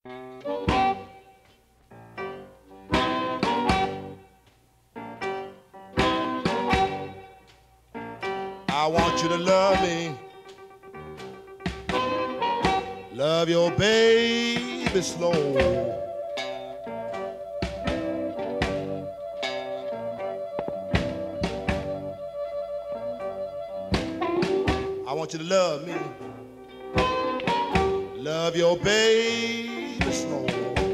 I want you to love me, love your baby slow. I want you to love me, love your baby slow.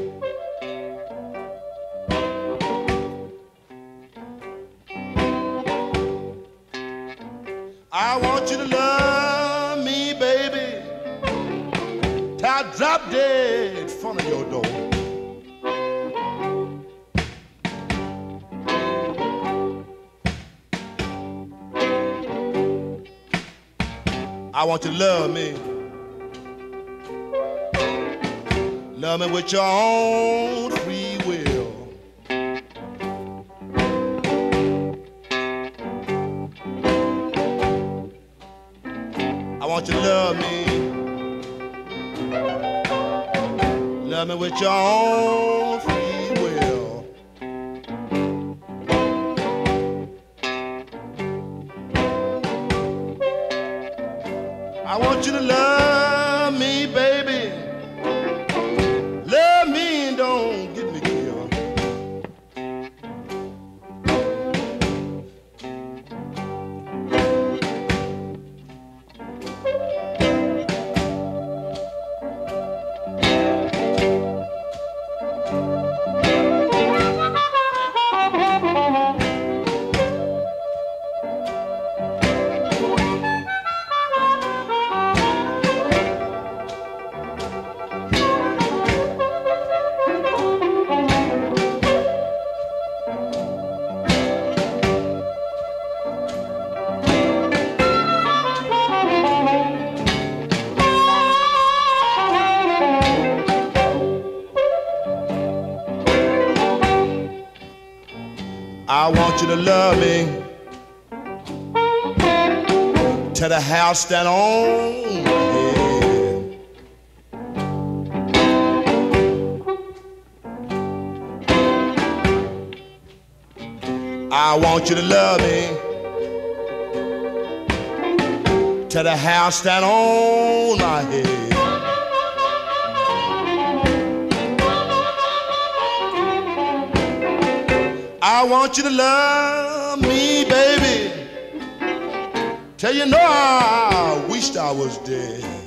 I want you to love me, baby, till I drop dead in front of your door. I want you to love me with your own free will. I want you to love me with your own free will. I want you to love me, baby. Love me and don't get me killed. I want you to love me till the house stand on my head. I want you to love me till the house stand on my head. I want you to love me, baby, till you know I wished I was dead.